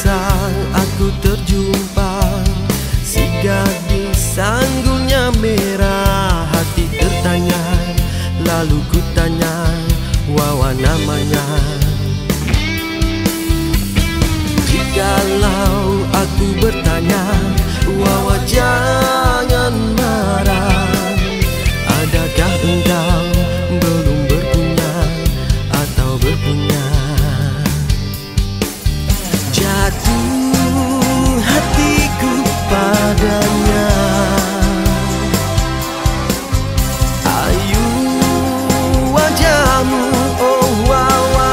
bisa aku terjumpa si gadis sanggulnya merah. Hati tertanya, lalu ku tanya, Wawa namanya. Jikalau aku bertanya, Wawa jangan marah. Adakah engkau belum berpunya atau berpunya? Jatuh hatiku padanya. Ayu wajahmu, oh Wawa.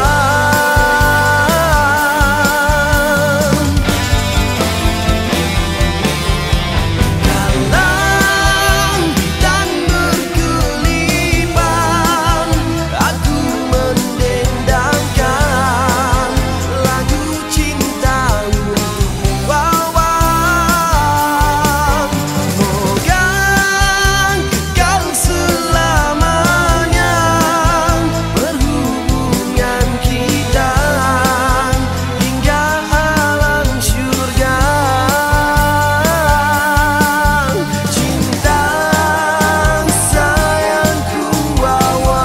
Dalam dan berkelipan aku mendendangkan lagu cinta untukmu, Wawa. Moga kau selamanya berhubungan kita hingga alam surga. Cinta sayangku, Wawa.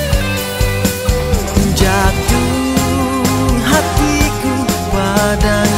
Jatuh hatiku padanya.